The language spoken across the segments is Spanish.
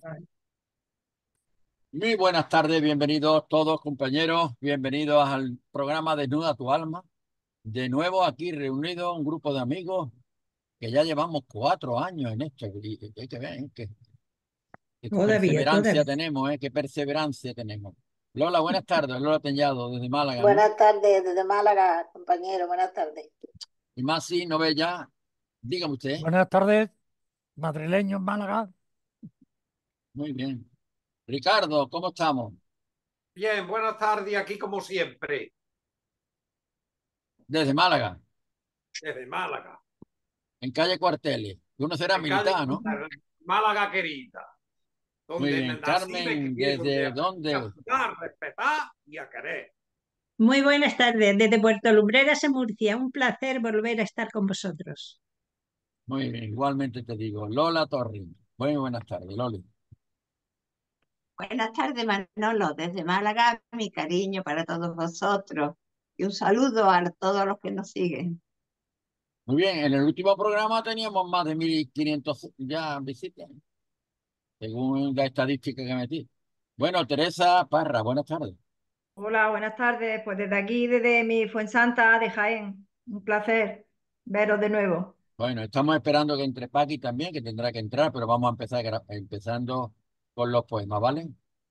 Muy buenas tardes, bienvenidos todos compañeros, bienvenidos al programa Desnuda tu alma. De nuevo aquí reunido un grupo de amigos que ya llevamos 4 años en esto. Y hay que ver, qué Todavía, perseverancia todavía. tenemos, qué perseverancia tenemos. Lola, buenas tardes, Lola Teñado desde Málaga, ¿no? Buenas tardes desde Málaga, compañero, buenas tardes. Y más si no ve ya, dígame usted. Buenas tardes, madrileño en Málaga. Muy bien. Ricardo, ¿cómo estamos? Bien, buenas tardes, aquí como siempre, Desde Málaga, desde Málaga, en calle Cuarteles. Uno será en calle militar, ¿no? Málaga querida, Muy donde bien. nací, me Carmen, crié, donde ¿desde aprendí a dónde? jugar, a respetar y a querer. Muy buenas tardes, desde Puerto Lumbreras en Murcia. Un placer volver a estar con vosotros. Muy bien, igualmente te digo. Lola Torres. Muy buenas tardes, Loli. Buenas tardes, Manolo, desde Málaga, mi cariño para todos vosotros y un saludo a todos los que nos siguen. Muy bien, en el último programa teníamos más de 1.500 ya visitas, según la estadística que metí. Bueno, Teresa Parra, buenas tardes. Hola, buenas tardes. Pues desde aquí, desde mi Fuensanta de Jaén, un placer veros de nuevo. Bueno, estamos esperando que entre Paqui también, que tendrá que entrar, pero vamos a empezar empezando con los poemas, ¿vale?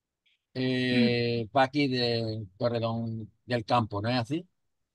Paqui de Torredón del Campo, ¿no es así?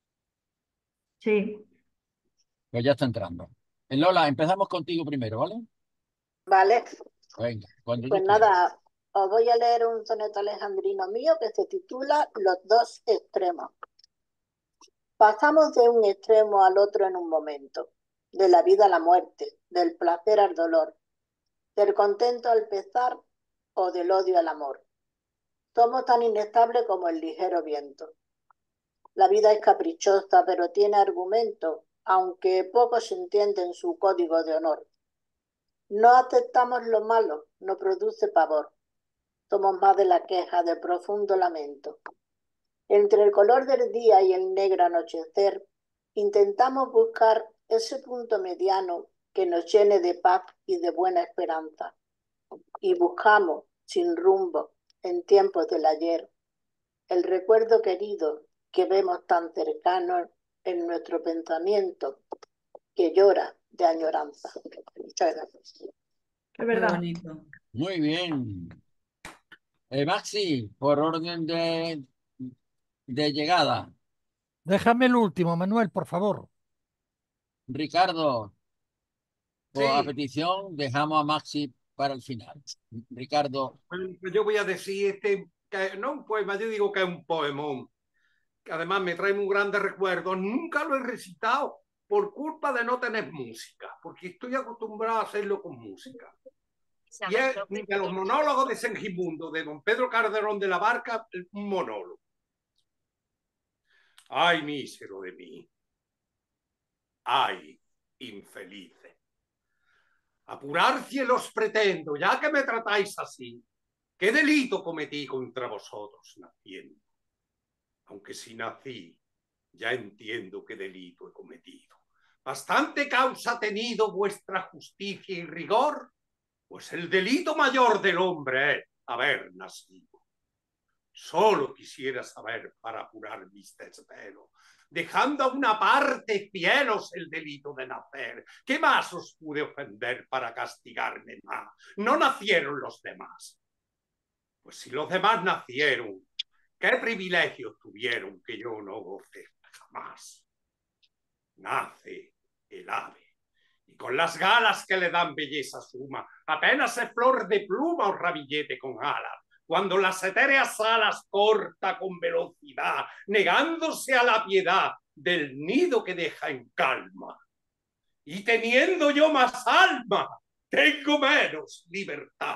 Sí, Pues ya está entrando. Lola, empezamos contigo primero, ¿vale? Vale, Venga, cuando pues tú quieras. nada, os voy a leer un soneto alejandrino mío que se titula Los dos extremos. Pasamos de un extremo al otro en un momento, de la vida a la muerte, del placer al dolor, del contento al pesar o del odio al amor. Somos tan inestables como el ligero viento. La vida es caprichosa, pero tiene argumento, aunque poco se entiende en su código de honor. No aceptamos lo malo, no produce pavor. Somos más de la queja, de profundo lamento. Entre el color del día y el negro anochecer, intentamos buscar ese punto mediano que nos llene de paz y de buena esperanza. Y buscamos, sin rumbo, en tiempos del ayer, el recuerdo querido que vemos tan cercano en nuestro pensamiento, que llora de añoranza. Muchas gracias. es Muy verdad. bonito. Muy bien. Maxi, por orden de llegada. Déjame el último, Manuel, por favor. Ricardo, a Sí, petición, dejamos a Maxi para el final. Ricardo, pues yo voy a decir que no un poema, yo digo que es un poemón, que además me trae muy grandes recuerdos. Nunca lo he recitado por culpa de no tener música, porque estoy acostumbrado a hacerlo con música. Y es de los monólogos de Sengimundo, de don Pedro Calderón de la Barca, un monólogo. Ay, mísero de mí. Ay, infelices. Apurar cielos pretendo, ya que me tratáis así. ¿Qué delito cometí contra vosotros naciendo? Aunque si nací, ya entiendo qué delito he cometido. Bastante causa ha tenido vuestra justicia y rigor, pues el delito mayor del hombre es haber nacido. Solo quisiera saber para apurar mis desvelos, dejando a una parte cielos el delito de nacer. ¿Qué más os pude ofender para castigarme más? No nacieron los demás. Pues si los demás nacieron, ¿qué privilegios tuvieron que yo no gocé jamás? Nace el ave, y con las galas que le dan belleza suma, apenas es flor de pluma o ramillete con alas, cuando las etéreas alas corta con velocidad, negándose a la piedad del nido que deja en calma. Y teniendo yo más alma, tengo menos libertad.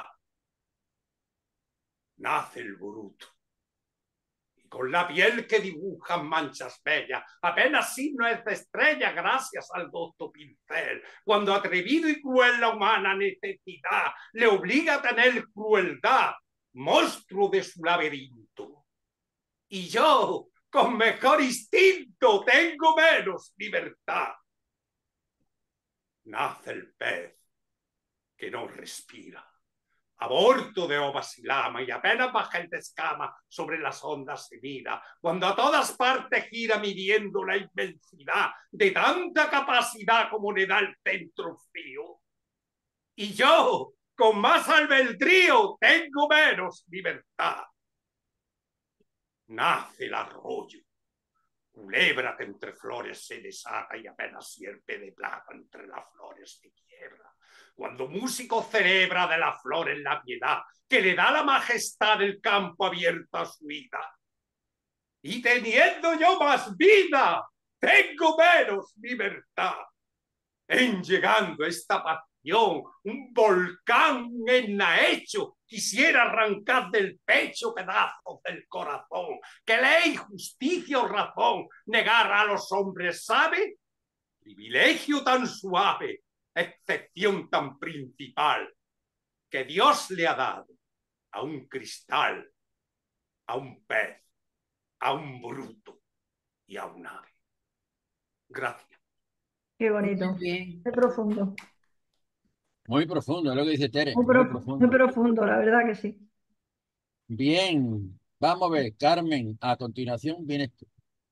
Nace el bruto, y con la piel que dibujan manchas bellas, apenas signo es de estrella gracias al docto pincel, cuando atrevido y cruel la humana necesidad le obliga a tener crueldad, monstruo de su laberinto. Y yo, con mejor instinto, tengo menos libertad. Nace el pez que no respira, Aborto de ovas y lama, y apenas baja el descama sobre las ondas se mira, cuando a todas partes gira midiendo la inmensidad de tanta capacidad como le da el centro frío. Y yo, con más albedrío, tengo menos libertad. Nace el arroyo, culebra que entre flores se desata y apenas sierpe de plata entre las flores de quiebra. Cuando músico celebra de la flor en la piedad, que le da la majestad del campo abierto a su vida. Y teniendo yo más vida, tengo menos libertad. En llegando esta pasión, un volcán ennahecho, quisiera arrancar del pecho pedazos del corazón, que ley, justicia o razón negar a los hombres sabe, privilegio tan suave, excepción tan principal, que Dios le ha dado a un cristal, a un pez, a un bruto y a un ave. Gracias. Qué bonito, Muy bien. qué profundo, Muy profundo, es lo que dice Tere, muy, muy muy profundo. profundo, la verdad que sí. Bien, vamos a ver, Carmen, a continuación vienes tú.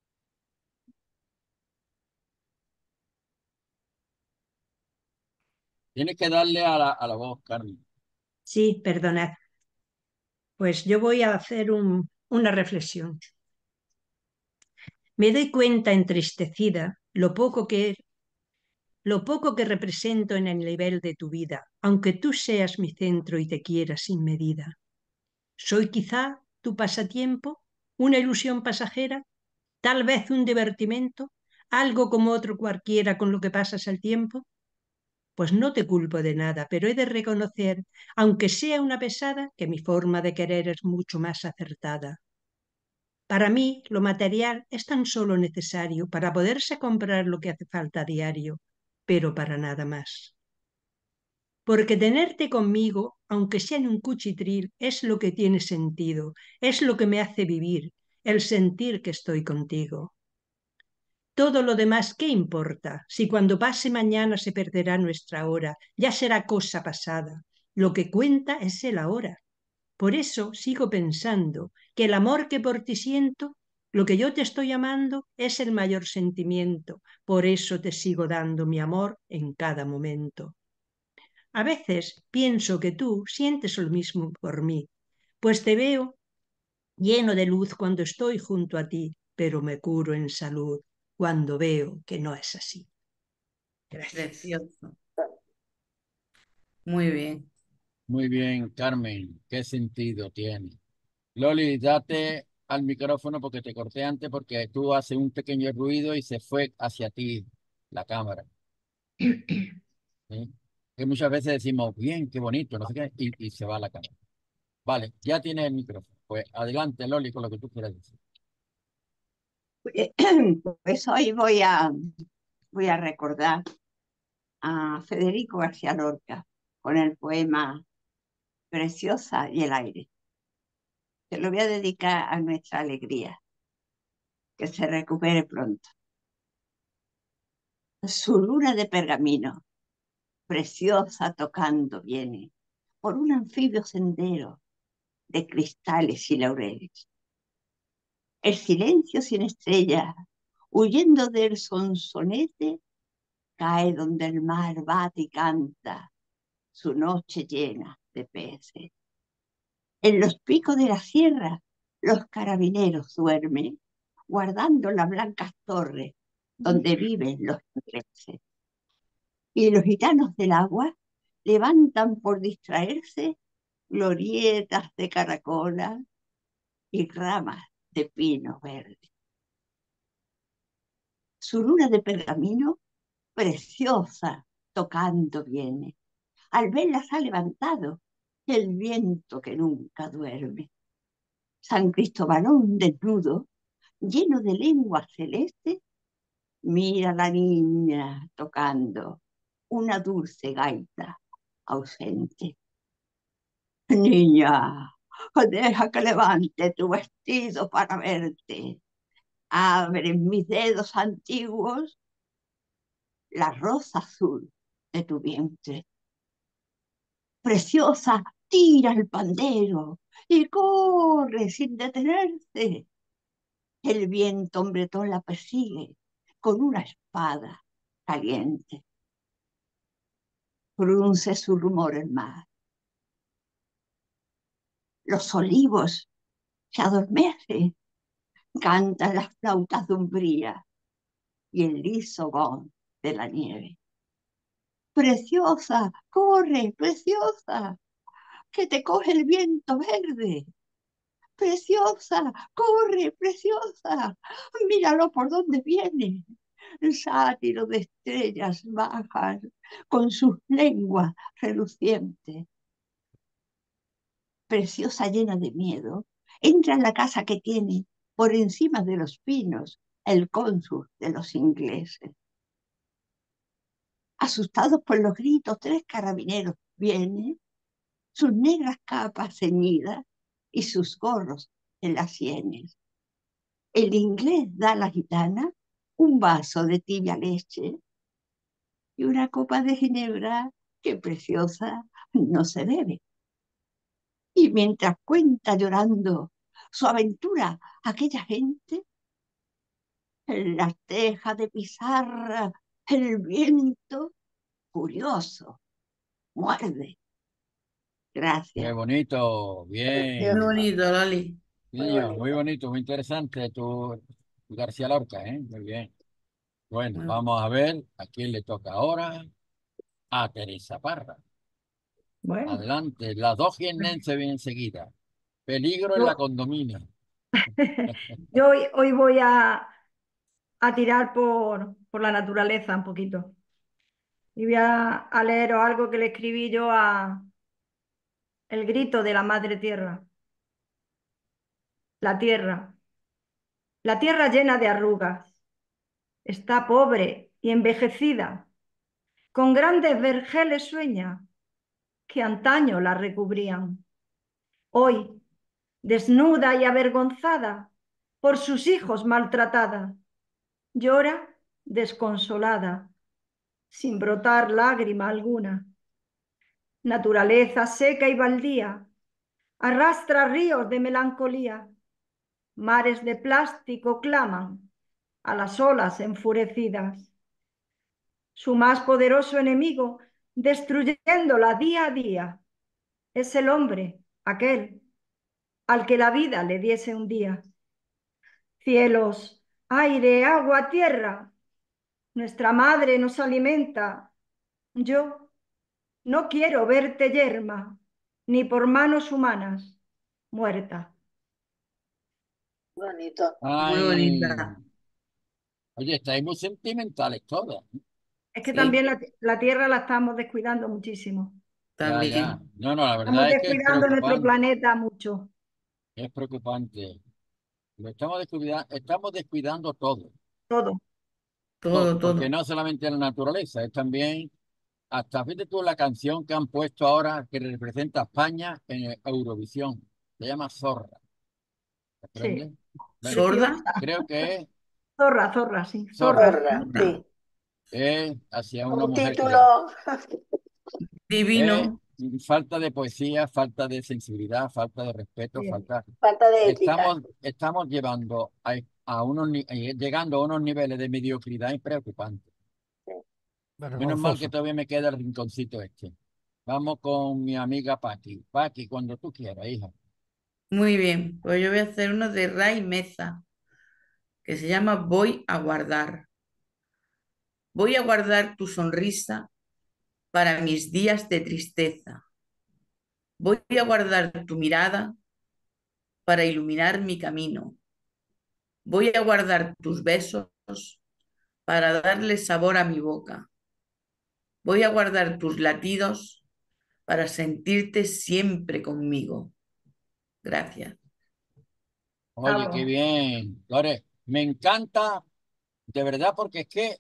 Tienes que darle a la voz, Carmen. Sí, perdonad. Pues yo voy a hacer una reflexión. Me doy cuenta entristecida lo poco que represento en el nivel de tu vida, aunque tú seas mi centro y te quiera sin medida. Soy quizá tu pasatiempo, una ilusión pasajera, tal vez un divertimento, algo como otro cualquiera con lo que pasas el tiempo. Pues no te culpo de nada, pero he de reconocer, aunque sea una pesada, que mi forma de querer es mucho más acertada. Para mí, lo material es tan solo necesario para poderse comprar lo que hace falta a diario, pero para nada más. Porque tenerte conmigo, aunque sea en un cuchitril, es lo que tiene sentido, es lo que me hace vivir, el sentir que estoy contigo. Todo lo demás, ¿qué importa? Si cuando pase mañana se perderá nuestra hora, ya será cosa pasada. Lo que cuenta es el ahora. Por eso sigo pensando que el amor que por ti siento, lo que yo te estoy amando, es el mayor sentimiento. Por eso te sigo dando mi amor en cada momento. A veces pienso que tú sientes lo mismo por mí, pues te veo lleno de luz cuando estoy junto a ti, pero me curo en salud cuando veo que no es así. Gracias. Precioso. Muy bien. Muy bien, Carmen, ¿qué sentido tiene? Loli, date al micrófono porque te corté antes porque tú haces un pequeño ruido y se fue hacia ti la cámara. ¿Sí? Que muchas veces decimos, bien, qué bonito, no sé qué, y se va la cámara. Vale, ya tienes el micrófono. Pues adelante, Loli, con lo que tú quieras decir. Pues hoy voy a recordar a Federico García Lorca con el poema Preciosa y el aire. Se lo voy a dedicar a nuestra alegría, que se recupere pronto. Su luna de pergamino, preciosa tocando viene, por un anfibio sendero de cristales y laureles. El silencio sin estrella, huyendo del sonsonete, cae donde el mar bate y canta su noche llena de peces. En los picos de la sierra, los carabineros duermen, guardando las blancas torres donde viven los ingleses. Y los gitanos del agua levantan por distraerse glorietas de caracola y ramas de pino verde. Su luna de pergamino, preciosa, tocando viene. Al verla se ha levantado el viento que nunca duerme. San Cristobalón desnudo, lleno de lengua celeste, mira a la niña tocando una dulce gaita ausente. Niña, deja que levante tu vestido para verte. Abre en mis dedos antiguos la rosa azul de tu vientre. Preciosa, tira el pandero y corre sin detenerse. El viento hombretón la persigue con una espada caliente. Frunce su rumor el mar. Los olivos se adormecen, cantan las flautas de umbría y el liso voz de la nieve. Preciosa, corre, preciosa, que te coge el viento verde. Preciosa, corre, preciosa, míralo por dónde viene. El sátiro de estrellas bajas con sus lenguas relucientes. Preciosa llena de miedo, entra en la casa que tiene por encima de los pinos el cónsul de los ingleses. Asustados por los gritos, 3 carabineros vienen, sus negras capas ceñidas y sus gorros en las sienes. El inglés da a la gitana un vaso de tibia leche y una copa de ginebra que preciosa no se bebe. Y mientras cuenta llorando su aventura aquella gente, en las tejas de pizarra el viento furioso muerde. Qué Gracias. bonito, bien. Muy bonito, Loli. Niño, muy bonito, muy interesante tu García Lorca, ¿eh? Muy bien. Bueno, Muy- vamos a ver a quién le toca ahora. A Teresa Parra. Bueno, Adelante, las dos jiennenses bien enseguida. Peligro en la yo, condomina. yo hoy voy a tirar por la naturaleza un poquito. Y voy a leeros algo que le escribí yo a El grito de la madre tierra. La tierra llena de arrugas, está pobre y envejecida, con grandes vergeles sueña que antaño la recubrían. Hoy, desnuda y avergonzada por sus hijos maltratada, llora desconsolada, sin brotar lágrima alguna. Naturaleza seca y baldía, arrastra ríos de melancolía, mares de plástico claman a las olas enfurecidas. Su más poderoso enemigo, destruyéndola día a día, es el hombre, aquel al que la vida le diese un día. Cielos, aire, agua, tierra, nuestra madre nos alimenta. Yo no quiero verte yerma, ni por manos humanas muerta. Bonito. Muy Ay, bonita. oye, estáis muy sentimentales todas. Es que Sí, también la tierra la estamos descuidando muchísimo. Ya, ya. también. No, no, la Estamos verdad es que descuidando nuestro planeta mucho, es preocupante. Lo estamos descuidando todo, todo. todo, Todo, porque todo. no solamente la naturaleza, es también, hasta fíjate tú la canción que han puesto ahora que representa a España en Eurovisión. Se llama Zorra, ¿comprendes? Sí, Bueno, ¿Sorda? preciosa. creo que es Zorra, sí, Zorra, zorra. Zorra, Sorda. sí. es hacia una Un mujer que título, es Divino. falta de poesía, falta de sensibilidad, falta de respeto, Sí. falta. falta de ética. Estamos llevando llegando a unos niveles de mediocridad preocupantes. Menos mal que Vergonzoso. todavía me queda el rinconcito este. Vamos con mi amiga Paqui. Paqui, cuando tú quieras, hija. Muy bien. Pues yo voy a hacer uno de Ray Meza, que se llama Voy a guardar. Voy a guardar tu sonrisa para mis días de tristeza. Voy a guardar tu mirada para iluminar mi camino. Voy a guardar tus besos para darle sabor a mi boca. Voy a guardar tus latidos para sentirte siempre conmigo. Gracias. Oye, qué Bravo. bien. Lore, me encanta, de verdad, porque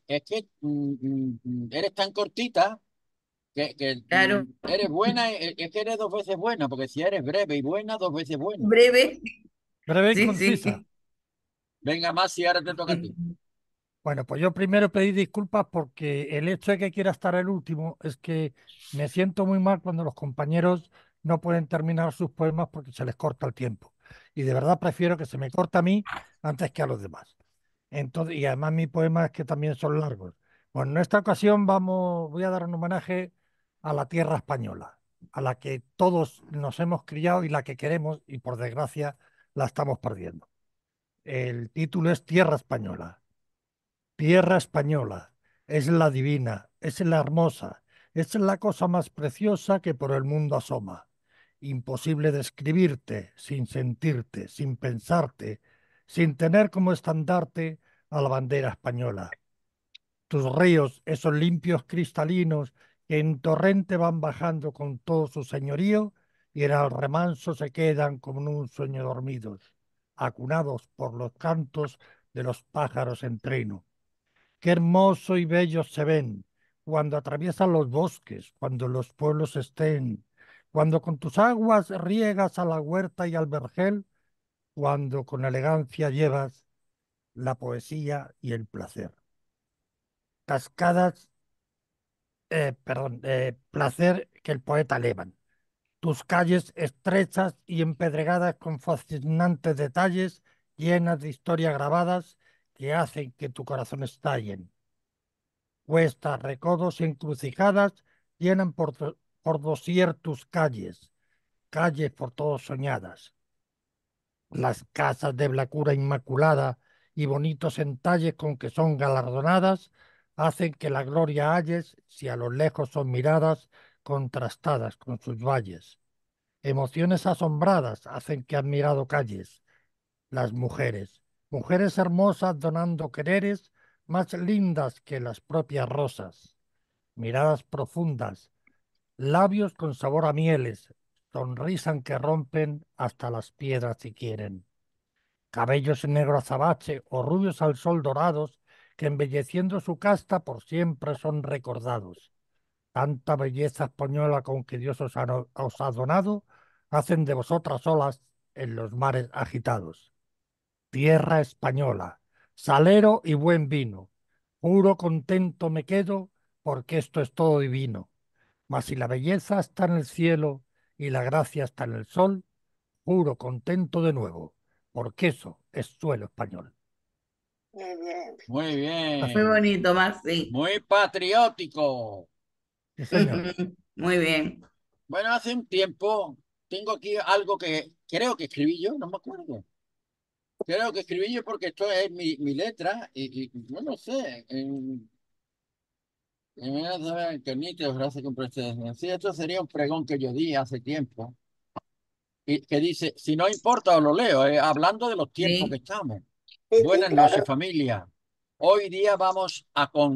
eres tan cortita que Claro, eres buena, es que eres dos veces buena, porque si eres breve y buena, dos veces buena. breve. Breve y Sí, concisa. sí. Venga, más si ahora te toca a ti. Bueno, pues yo primero pedí disculpas porque el hecho de que quiera estar el último es que me siento muy mal cuando los compañeros no pueden terminar sus poemas porque se les corta el tiempo. Y de verdad prefiero que se me corte a mí antes que a los demás. Entonces, y además mis poemas que también son largos. Bueno, en esta ocasión voy a dar un homenaje a la tierra española, a la que todos nos hemos criado y la que queremos y por desgracia la estamos perdiendo. El título es Tierra Española. Tierra española, es la divina, es la hermosa, es la cosa más preciosa que por el mundo asoma. Imposible describirte sin sentirte, sin pensarte, sin tener como estandarte a la bandera española. Tus ríos, esos limpios cristalinos que en torrente van bajando con todo su señorío y en el remanso se quedan como en un sueño dormidos, acunados por los cantos de los pájaros en trino. Qué hermoso y bellos se ven cuando atraviesan los bosques, cuando los pueblos estén, cuando con tus aguas riegas a la huerta y al vergel, cuando con elegancia llevas la poesía y el placer. Cascadas, placer que el poeta elevan. Tus calles estrechas y empedregadas con fascinantes detalles, llenas de historias grabadas que hacen que tu corazón estallen. Cuestas, recodos y encrucijadas llenan por dosier tus calles, calles por todos soñadas. Las casas de blancura inmaculada y bonitos entalles con que son galardonadas hacen que la gloria halles si a lo lejos son miradas contrastadas con sus valles. Emociones asombradas hacen que admirado calles las mujeres, mujeres hermosas donando quereres más lindas que las propias rosas, miradas profundas, labios con sabor a mieles, sonrisan que rompen hasta las piedras si quieren, cabellos en negro azabache o rubios al sol dorados, que embelleciendo su casta por siempre son recordados. Tanta belleza española con que Dios os ha donado, hacen de vosotras olas en los mares agitados. Tierra española, salero y buen vino. Juro contento me quedo porque esto es todo divino. Mas si la belleza está en el cielo y la gracia está en el sol, juro contento de nuevo, porque eso es suelo español. Muy bien. Muy Muy bien. bonito, Maxi. Muy patriótico. Sí, señor. Muy bien. Bueno, hace un tiempo tengo aquí algo que creo que escribí yo, no me acuerdo. Creo que escribí yo porque esto es mi letra y no lo sé. Sí, esto sería un pregón que yo di hace tiempo y que dice, si no importa, os lo leo, hablando de los tiempos que Sí. estamos. Sí, sí, Buenas claro. noches, familia. Hoy día vamos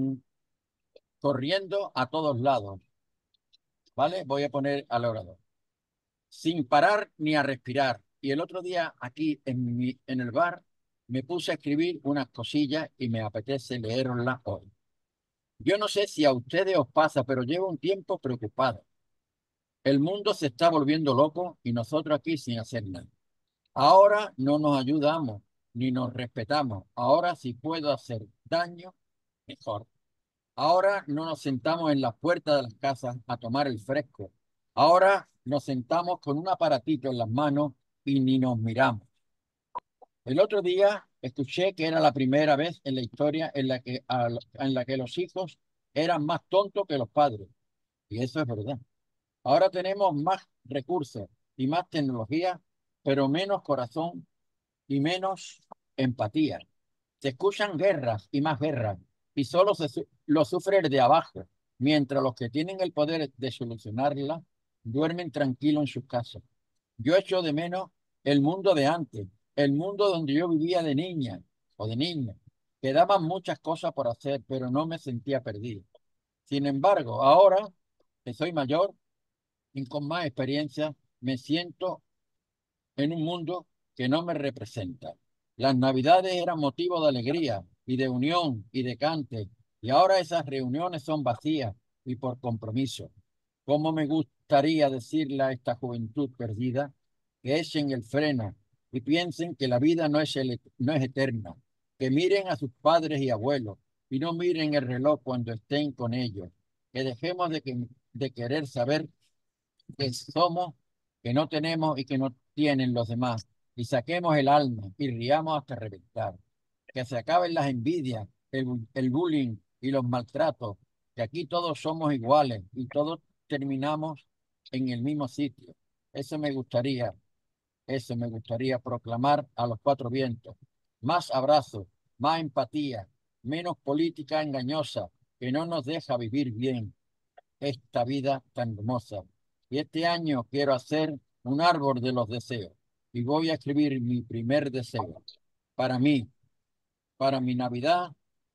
corriendo a todos lados, ¿vale? Voy a poner al orador. Sin parar ni a respirar. Y el otro día aquí en el bar me puse a escribir unas cosillas y me apetece leerlas hoy. Yo no sé si a ustedes os pasa, pero llevo un tiempo preocupado. El mundo se está volviendo loco y nosotros aquí sin hacer nada. Ahora no nos ayudamos ni nos respetamos. Ahora si puedo hacer daño, mejor. Ahora no nos sentamos en las puertas de las casas a tomar el fresco. Ahora nos sentamos con un aparatito en las manos y ni nos miramos. El otro día escuché que era la primera vez en la historia en la que los hijos eran más tontos que los padres. Y eso es verdad. Ahora tenemos más recursos y más tecnología, pero menos corazón y menos empatía. Se escuchan guerras y más guerras, y solo lo sufre el de abajo, mientras los que tienen el poder de solucionarla duermen tranquilos en sus casas. Yo echo de menos el mundo de antes, el mundo donde yo vivía de niña o de niña. Quedaban muchas cosas por hacer, pero no me sentía perdido. Sin embargo, ahora que soy mayor y con más experiencia, me siento en un mundo que no me representa. Las navidades eran motivo de alegría y de unión y de cante, y ahora esas reuniones son vacías y por compromiso. ¿Cómo me gustaría decirle a esta juventud perdida que echen el freno y piensen que la vida no es eterna, que miren a sus padres y abuelos y no miren el reloj cuando estén con ellos, que dejemos de querer saber que somos que no tenemos y que no tienen los demás, y saquemos el alma y riamos hasta reventar. Que se acaben las envidias, el bullying y los maltratos, que aquí todos somos iguales y todos terminamos en el mismo sitio. Eso me gustaría, eso me gustaría proclamar a los cuatro vientos. Más abrazos, más empatía, menos política engañosa que no nos deja vivir bien esta vida tan hermosa. Y este año quiero hacer un árbol de los deseos y voy a escribir mi primer deseo para mí, para mi Navidad,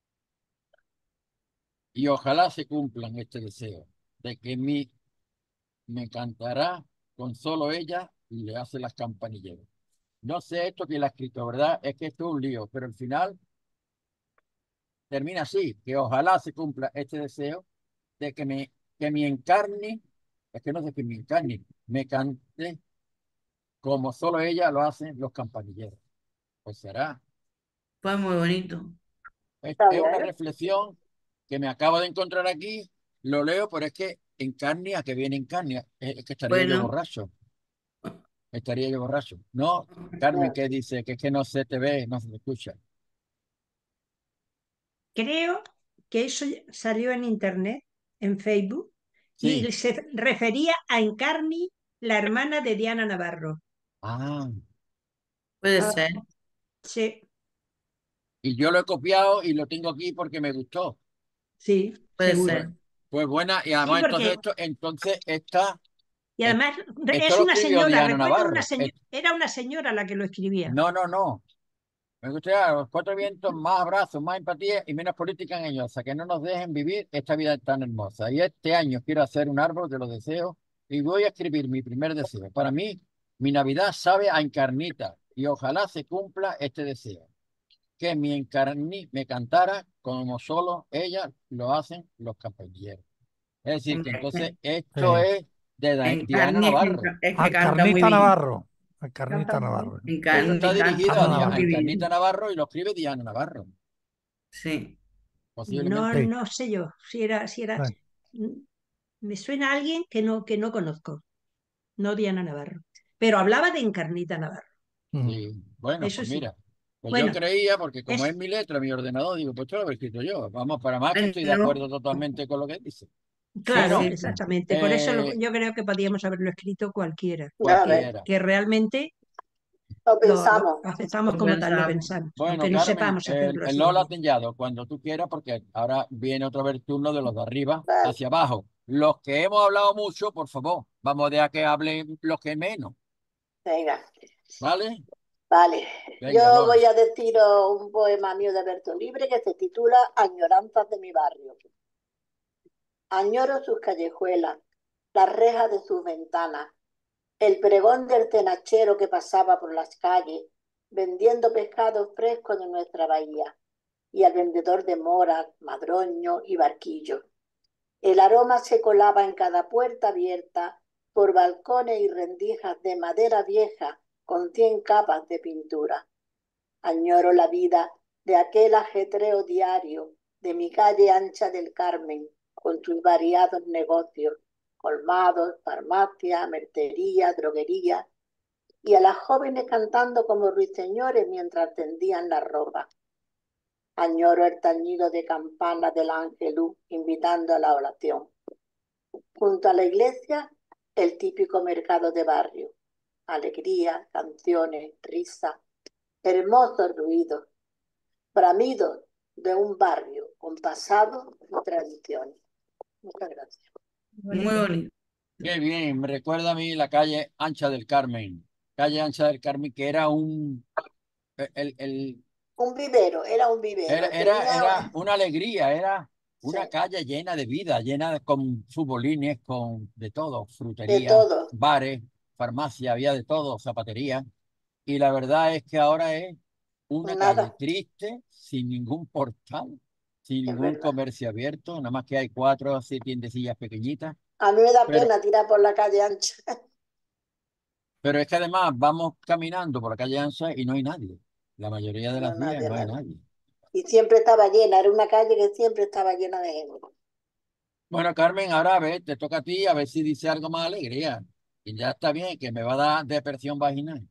y ojalá se cumplan este deseo de que me cantará con solo ella y le hace las campanilleras. No sé esto que la ha escrito, ¿verdad? Es que esto es un lío, pero al final termina así, que ojalá se cumpla este deseo de que mi encarne, es que no sé que mi encarne, me cante como solo ella lo hacen los campanilleros. Pues será. Fue muy bonito. Está Es una bien. reflexión que me acabo de encontrar aquí, lo leo, pero es que Encarnia, que viene Encarnia, es que estaría yo Bueno, borracho, estaría yo borracho. No, Carmen, Ya. ¿qué dice? Que es que no se te ve, no se te escucha. Creo que eso salió en internet, en Facebook, Sí. y se refería a Encarni, la hermana de Diana Navarro. Ah, puede Ah, ser, Sí, y yo lo he copiado y lo tengo aquí porque me gustó. sí, puede seguro. Pues, ser. pues buena, y Sí, además porque, entonces y es- además esto es lo una escribió señora, Diana recuerdo una Navarro. señora, era una señora la que lo escribía. No, no, no. Me gustaría los cuatro vientos, más abrazos, más empatía y menos política engañosa, que no nos dejen vivir esta vida tan hermosa. Y este año quiero hacer un árbol de los deseos y voy a escribir mi primer deseo. Para mí, mi Navidad sabe a encarnita y ojalá se cumpla este deseo. Que mi encarni me cantara como solo ella lo hacen los campanilleros. Es decir, que Hombre, entonces esto Sí. es de en Diana carne Navarro. es que canta muy Alcarnita bien. Navarro. Canta Alcarnita muy bien. Navarro. En Esto está carne dirigido canta Encarna a muy Navarro. Encarnita bien. Navarro y lo escribe Diana Navarro, Sí. No, posiblemente. Sí. no sé yo si era, Sí. mm, me suena a alguien que no conozco, no Diana Navarro, pero hablaba de Encarnita Navarro, Mm. Sí, bueno, eso pues sí. mira, pues yo Bueno, creía, porque como es es mi letra, mi ordenador, digo, pues esto lo he escrito yo. Vamos, para más que estoy de No, acuerdo totalmente con lo que dice. sí, claro, Bueno, sí. exactamente, por eso eh, yo creo que podíamos haberlo escrito cualquiera, a ver, cualquiera. que realmente lo lo pensamos. aceptamos Lo como tal, lo pensamos. pensamos, Bueno, aunque no Carmen, sepamos hacerlo el así. Lola Tellado, cuando tú quieras, porque ahora viene otra vez el turno de los de arriba Vale, hacia abajo. Los que hemos hablado mucho, por favor, vamos a dejar que hablen los que menos, venga. ¿vale? Vale. Venga, Yo Lola. voy a deciros un poema mío de Bertolt Libre que se titula Añoranzas de mi barrio. Añoro sus callejuelas, las rejas de sus ventanas, el pregón del tenachero que pasaba por las calles vendiendo pescado fresco de nuestra bahía y al vendedor de moras, madroño y barquillo. El aroma se colaba en cada puerta abierta por balcones y rendijas de madera vieja con 100 capas de pintura. Añoro la vida de aquel ajetreo diario de mi calle ancha del Carmen, con sus variados negocios, colmados, farmacia, mercería, droguería, y a las jóvenes cantando como ruiseñores mientras tendían la ropa. Añoro el tañido de campanas del Ángelus invitando a la oración. Junto a la iglesia, el típico mercado de barrio. Alegría, canciones, risa, hermosos ruidos, bramidos de un barrio con pasado y tradiciones. Muchas gracias. Muy Bonito. bonito. Qué bien, me recuerda a mí la calle Ancha del Carmen. Calle Ancha del Carmen, que era el, Un vivero, era un vivero. Tenía, era una alegría, era sí, una calle llena de vida, con futbolines, con de todo, de frutería, todo, bares, farmacia, había de todo, zapatería. Y la verdad es que ahora es una calle nada, triste, sin ningún portal, sin es ningún verdad. comercio abierto, nada más que hay cuatro así tiendecillas pequeñitas. A mí me da Pero, pena tirar por la calle ancha. pero es que además vamos caminando por la calle Ancha y no hay nadie. La mayoría de No, los días nadie, no hay nadie. nadie. Y siempre estaba llena, era una calle que siempre estaba llena de gente. Bueno, Carmen, ahora a ver, te toca a ti, a ver si dice algo más alegría. Y ya está bien, que me va a dar depresión vaginal.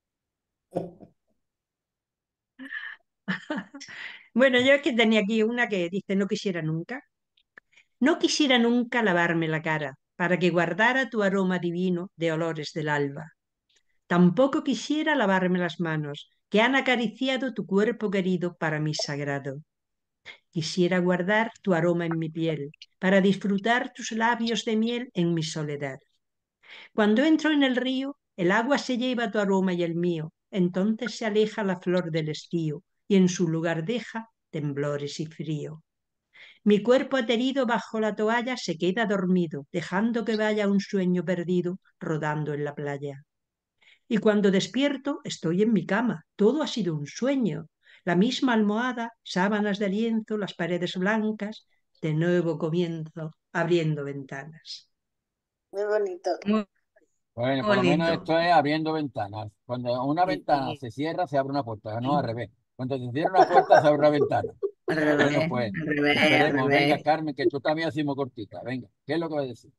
Bueno, yo es que tenía aquí una que dice, no quisiera nunca. No quisiera nunca lavarme la cara para que guardara tu aroma divino de olores del alba. Tampoco quisiera lavarme las manos que han acariciado tu cuerpo querido para mí sagrado. Quisiera guardar tu aroma en mi piel para disfrutar tus labios de miel en mi soledad. Cuando entro en el río, el agua se lleva tu aroma y el mío. Entonces se aleja la flor del estío y en su lugar deja temblores y frío. Mi cuerpo aterido bajo la toalla se queda dormido, dejando que vaya un sueño perdido rodando en la playa. Y cuando despierto, estoy en mi cama. Todo ha sido un sueño. La misma almohada, sábanas de lienzo, las paredes blancas. De nuevo comienzo abriendo ventanas. Muy bonito. Muy Bueno, por lo menos bonito. esto es abriendo ventanas. Cuando una ventana Sí, se cierra, se abre una puerta, no al sí. revés. Cuando se cierra una puerta, se abre una ventana. Al Bueno, revés, pues al revés, al esperemos. Venga, revés. Carmen, que tú también hacemos cortita. Venga, ¿qué es lo que va a decir?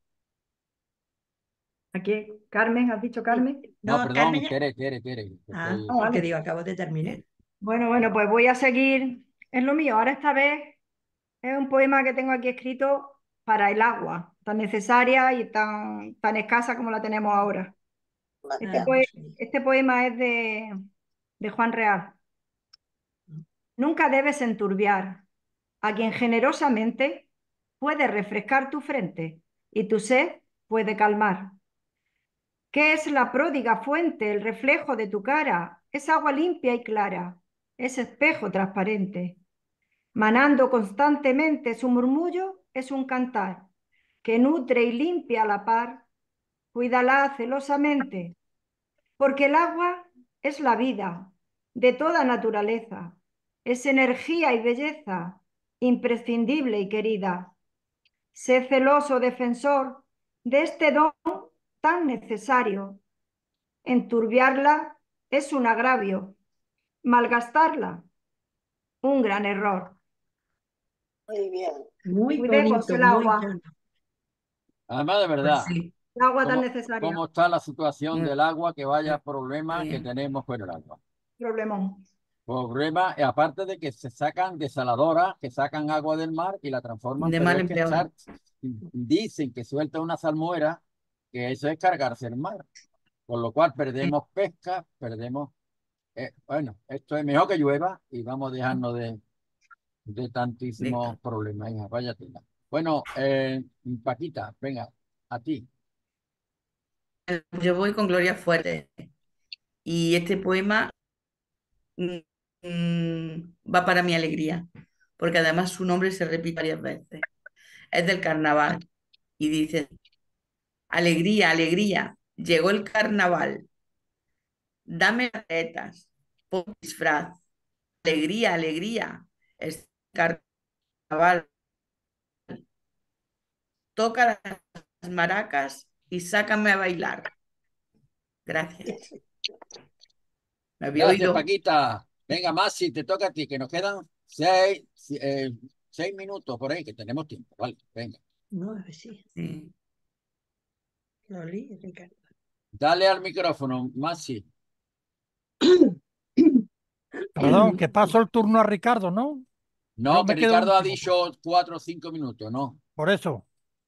Aquí, Carmen, ¿has dicho Sí. Carmen? No, No, perdón, Carmen ya. Tere. Ah, Ah, porque vale. digo, acabo de terminar. Bueno, pues voy a seguir en lo mío. Ahora esta vez es un poema que tengo aquí escrito para el agua, tan necesaria y tan escasa como la tenemos ahora. Este, Ah, Vaya. poe- pues sí. este poema es de Juan Real. Nunca debes enturbiar a quien generosamente puede refrescar tu frente y tu sed puede calmar. ¿Qué es la pródiga fuente, el reflejo de tu cara? Es agua limpia y clara, es espejo transparente. Manando constantemente su murmullo es un cantar que nutre y limpia a la par. Cuídala celosamente, porque el agua es la vida de toda naturaleza, es energía y belleza, imprescindible y querida. Sé celoso defensor de este don tan necesario. Enturbiarla es un agravio, malgastarla un gran error. Muy bien. Muy Cuidemos bonito, el muy agua, bueno. Además, de Pues verdad, sí, el agua tan ¿cómo, necesaria. cómo está la situación muy del agua? Que vaya problema que bien. tenemos con el agua. Problemón. Problema, aparte de que se sacan desaladoras, que sacan agua del mar y la transforman, De pero mal es en que peor. dicen que suelta una salmuera, que eso es cargarse el mar. Con lo cual Sí, perdemos pesca, perdemos. Bueno, esto es mejor que llueva y vamos a dejarnos de venga. tantísimos problemas, hija, vaya tela. Bueno, Paquita, venga, a ti. Yo voy con Gloria Fuerte. Y este poema mm, va para mi alegría, porque además su nombre se repite varias veces. Es del carnaval y dice, alegría, alegría, llegó el carnaval, dame las tetas, pon disfraz, alegría, alegría, es carnaval, toca las maracas y sácame a bailar. Gracias. ¿Me había Gracias, oído? Paquita. Venga, Masi, te toca a ti, que nos quedan 6 minutos por ahí, que tenemos tiempo. Vale, venga. No, a ver si Sí. lo leí, Ricardo. Dale al micrófono, Masi. Perdón, que paso el turno a Ricardo, ¿no? Yo No, que me quedo Ricardo ha último. dicho 4 o 5 minutos, no. Por eso.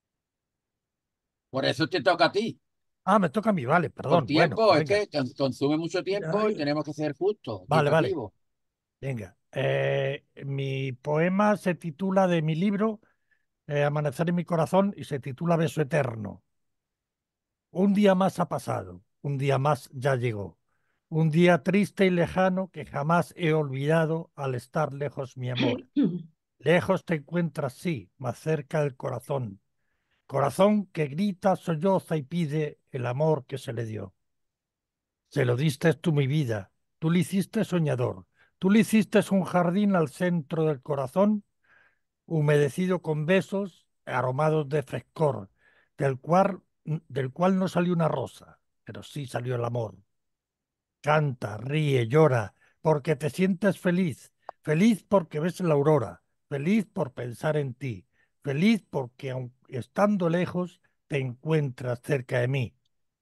Por eso te toca a ti. Ah, me toca a mí, vale, Por perdón. Bueno, tiempo, pues es venga. que consume mucho Lo tiempo y leí. tenemos que ser justos, Vale, vale. equitativos. Venga. Mi poema se titula de mi libro Amanecer en mi corazón y se titula Beso Eterno. Un día más ha pasado, un día más ya llegó. Un día triste y lejano que jamás he olvidado al estar lejos mi amor. Lejos te encuentras, sí, más cerca el corazón. Corazón que grita, solloza y pide el amor que se le dio. Se lo diste tú mi vida, tú le hiciste soñador, tú le hiciste un jardín al centro del corazón, humedecido con besos, aromados de frescor, del cual no salió una rosa, pero sí salió el amor. Canta, ríe, llora, porque te sientes feliz, feliz porque ves la aurora, feliz por pensar en ti, feliz porque aun estando lejos te encuentras cerca de mí,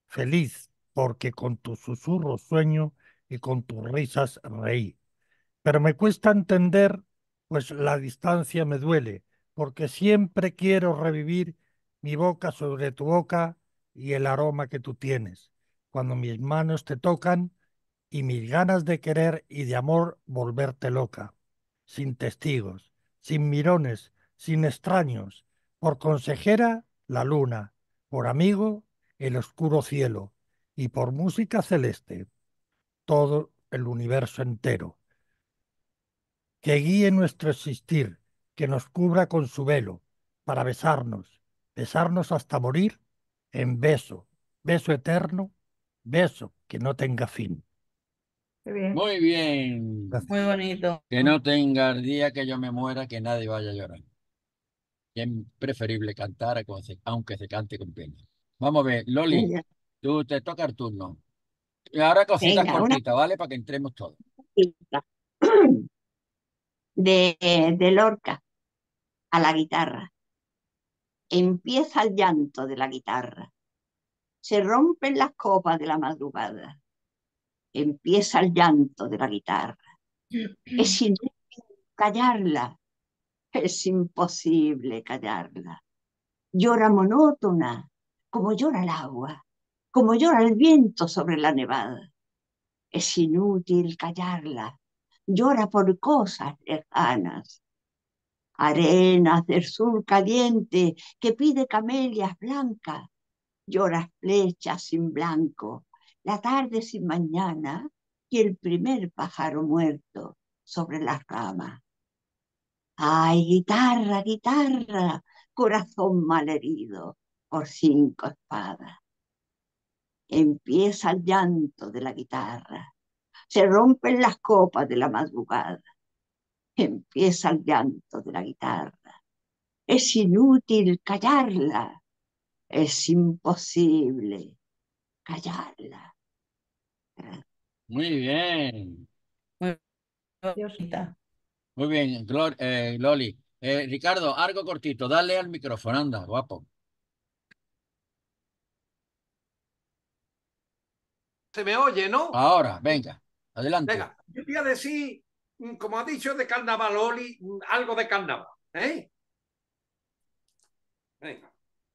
feliz, porque con tus susurros sueño y con tus risas reí. Pero me cuesta entender, pues la distancia me duele, porque siempre quiero revivir mi boca sobre tu boca y el aroma que tú tienes, cuando mis manos te tocan y mis ganas de querer y de amor volverte loca, sin testigos, sin mirones, sin extraños, por consejera la luna, por amigo el oscuro cielo y por música celeste todo el universo entero, que guíe nuestro existir, que nos cubra con su velo, para besarnos, besarnos hasta morir en beso, beso eterno, beso que no tenga fin. Qué bien. Muy bien. Gracias. Muy bonito. Que no tenga el día que yo me muera, que nadie vaya a llorar. Que es preferible cantar aunque se cante con pena. Vamos a ver, Loli, Venga, tú te toca el turno. Y ahora cositas venga, una cortitas, ¿vale? Para que entremos todos. cosita de Lorca a la guitarra. Empieza el llanto de la guitarra. Se rompen las copas de la madrugada. Empieza el llanto de la guitarra. Es inútil callarla. Es imposible callarla. Llora monótona, como llora el agua, como llora el viento sobre la nevada. Es inútil callarla. Llora por cosas lejanas. Arenas del sur caliente que pide camelias blancas. Llora flechas sin blanco, la tarde sin mañana y el primer pájaro muerto sobre las ramas. Ay, guitarra, guitarra, corazón malherido por 5 espadas. Empieza el llanto de la guitarra. Se rompen las copas de la madrugada. Empieza el llanto de la guitarra. Es inútil callarla. Es imposible callarla. Muy bien. Muy Dios. bonita. Muy bien, Loli. Ricardo, algo cortito. Dale al micrófono, anda, guapo. Se me oye, ¿no? Ahora, venga, adelante. Venga, yo voy a decir, como ha dicho de carnaval, Oli, algo de carnaval. ¿Eh? Venga.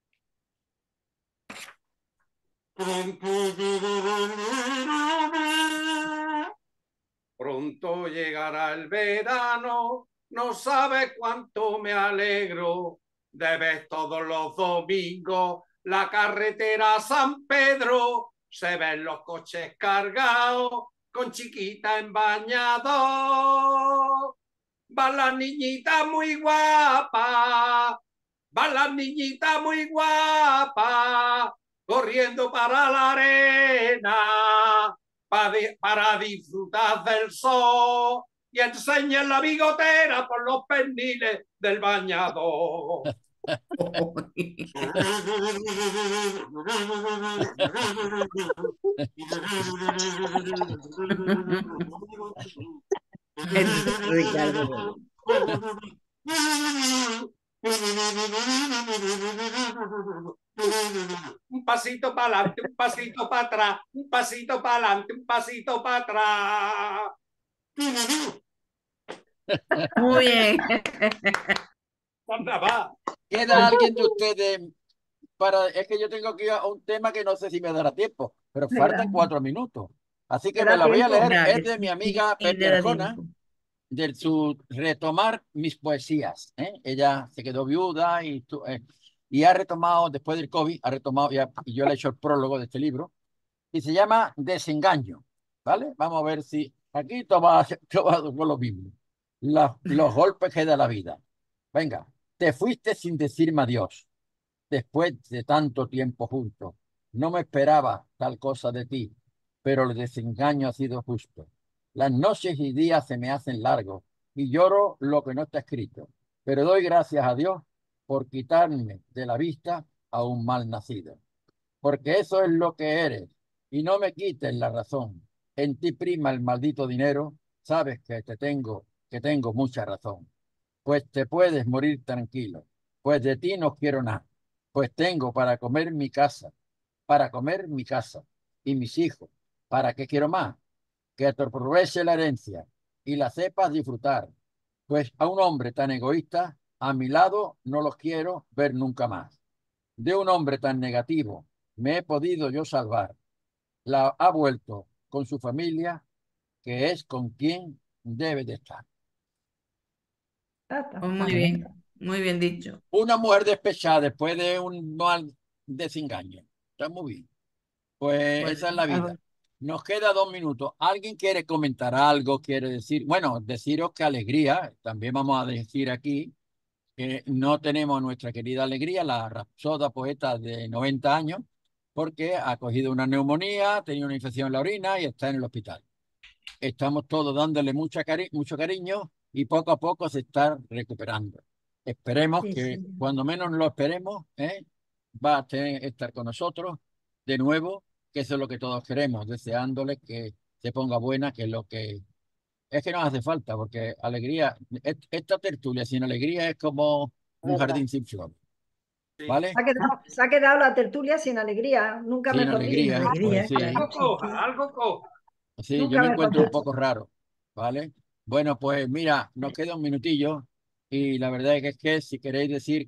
Pronto llegará el verano, no sabes cuánto me alegro de ver todos los domingos la carretera a San Pedro, se ven los coches cargados con chiquita en bañador. Van las niñitas muy guapas, van las niñitas muy guapas, corriendo para la arena para disfrutar del sol y enseñan la bigotera por los perniles del bañador. Ricardo. Un pasito para adelante, un pasito para atrás, un pasito para adelante, un pasito para atrás. Muy bien. ¿Queda alguien de ustedes para...? Es que yo tengo aquí un tema que no sé si me dará tiempo, pero Me faltan da, 4 minutos. Así que me me da la voy a tiempo. leer. Nada, Es que de mi sí, amiga sí, Pepe le da Arjona, tiempo. de su retomar mis poesías. Ella se quedó viuda y ha retomado, después del COVID, ha retomado, y yo le he hecho el prólogo de este libro, y se llama Desengaño. ¿Vale? Vamos a ver si aquí toma con lo mismo. Los golpes que da la vida. Venga, te fuiste sin decirme adiós, después de tanto tiempo juntos. No me esperaba tal cosa de ti, pero el desengaño ha sido justo. Las noches y días se me hacen largos y lloro lo que no está escrito, pero doy gracias a Dios por quitarme de la vista a un mal nacido, porque eso es lo que eres y no me quites la razón. En ti prima el maldito dinero, sabes que tengo mucha razón. Pues te puedes morir tranquilo, pues de ti no quiero nada, pues tengo para comer mi casa para comer mi casa y mis hijos. ¿Para qué quiero más? Que te aproveche la herencia y la sepas disfrutar. Pues a un hombre tan egoísta, a mi lado no los quiero ver nunca más. De un hombre tan negativo, me he podido yo salvar. La ha vuelto con su familia, que es con quien debe de estar. Pues muy bien dicho. Una mujer despechada después de un mal desengaño. Está muy bien. Pues Bueno, esa es la vida. Nos queda 2 minutos. ¿Alguien quiere comentar algo? ¿Quiere decir? Bueno, deciros que Alegría, también vamos a decir aquí, que no tenemos a nuestra querida Alegría, la rapsoda poeta de 90 años, porque ha cogido una neumonía, tenía una infección en la orina y está en el hospital. Estamos todos dándole mucho cariño y poco a poco se está recuperando. Esperemos Sí, que sí. cuando menos lo esperemos, va a estar con nosotros de nuevo, que eso es lo que todos queremos, deseándole que se ponga buena, que es lo que es que nos hace falta, porque alegría, esta tertulia sin alegría es como un ¿Verdad? jardín sin flores, Sí. ¿vale? Se ha quedado la tertulia sin alegría, nunca Sin mejor Sin alegría, dicho. alegría, pues sí, claro. Algo coja, algo coja. sí, yo Nunca me mejor encuentro un dicho. poco raro, ¿vale? Bueno, pues mira, nos queda un minutillo y la verdad es que si queréis decir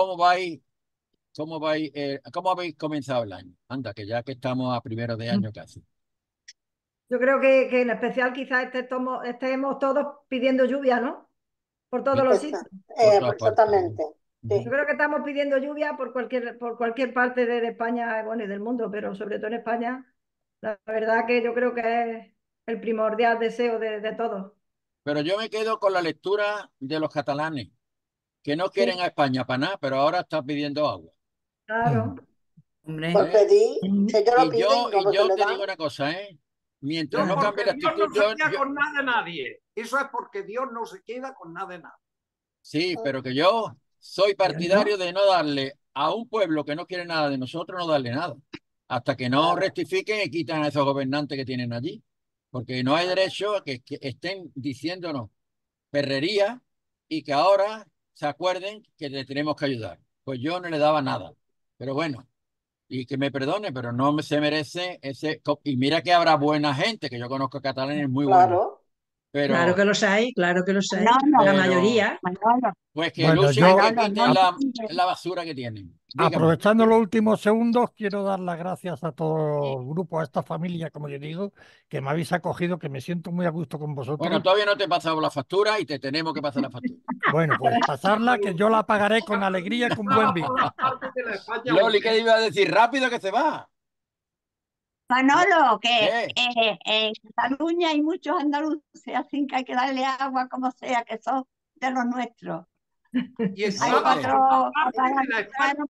cómo habéis comenzado el año. Anda, que ya que estamos a primero de año casi. Yo creo que en especial quizás estemos todos pidiendo lluvia, ¿no? Por todos los sitios. Por todas partes. Exactamente. Sí. Yo creo que estamos pidiendo lluvia por cualquier parte de España, bueno, y del mundo, pero sobre todo en España. La verdad que yo creo que es el primordial deseo de todos. Pero yo me quedo con la lectura de los catalanes, que no Sí, quieren a España para nada, pero ahora están pidiendo agua. claro. hombre, Pues ¿Eh? pedí, ellos lo Y piden y cuando se yo le te dan, digo una cosa, mientras Yo, no Claro. cambie porque la Dios actitud, no se queda con nada de nadie. Eso es porque Dios no se queda con nada de nada. sí, pero que yo soy Yo partidario no. de no darle a un pueblo que no quiere nada de nosotros, no darle nada, hasta que no claro, rectifiquen y quitan a esos gobernantes que tienen allí, porque no hay claro. derecho a que estén diciéndonos perrería y que ahora se acuerden que le tenemos que ayudar. Pues yo no le daba nada, pero bueno, y que me perdone, pero no se merece ese... Y mira que habrá buena gente, que yo conozco catalanes muy buenos, Claro. Claro pero, que los hay, claro que los hay. Manolo, La pero mayoría. Manolo, pues que Bueno, luchen y yo, que Manolo, no quiten ap- olvides. la basura que tienen. Dígame. aprovechando los últimos segundos, quiero dar las gracias a todo el grupo, a esta familia, como yo digo, que me habéis acogido, que me siento muy a gusto con Bueno, vosotros. todavía no te he pasado la factura y te tenemos que pasar la factura. Bueno, pues pasarla, que yo la pagaré con alegría y con buen Estaba por vino. las partes de la España Loli, ¿qué unida. iba a decir? Rápido que se va. Manolo, que ¿Qué? en Cataluña hay muchos andaluces, así que hay que darle agua como sea, que son de los nuestros. Y Hay estaba Hombre, por las cuatro partes de la España catalanes